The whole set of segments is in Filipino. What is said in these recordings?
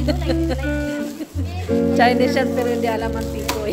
Chinese yan pero hindi alam ang tikoy.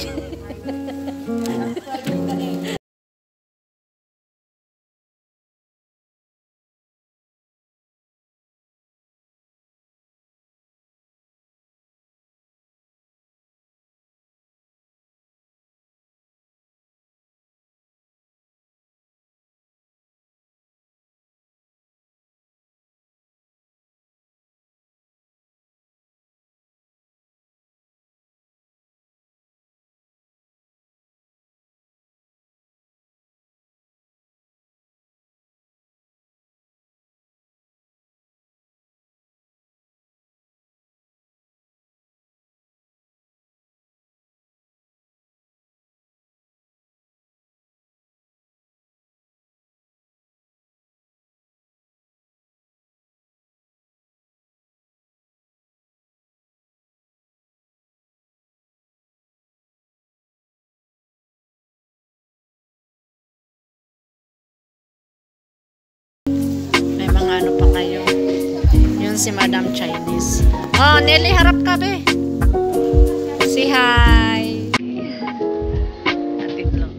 Ano pa kayo? Yun si Madam Chinese. Oh, Nelly, harap ka be. Say hi. Atit lang.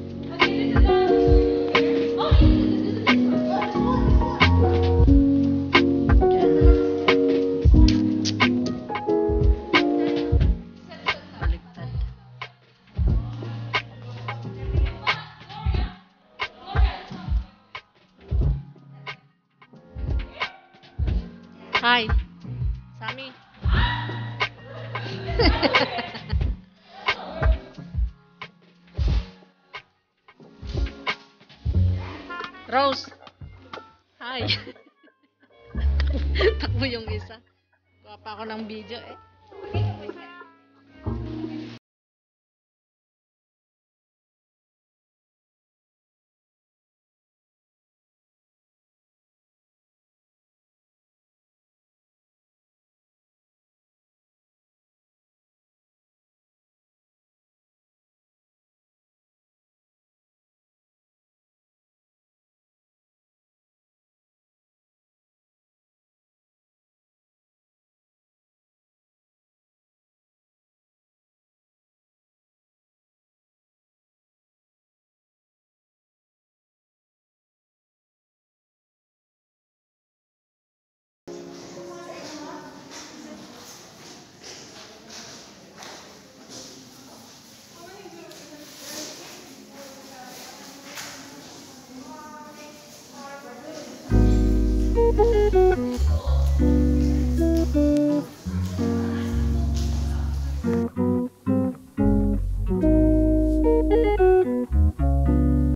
Baliktad. Hi, Sammy. Rose. Hi. Takbo yung isa. Kuha pa ako ng video eh.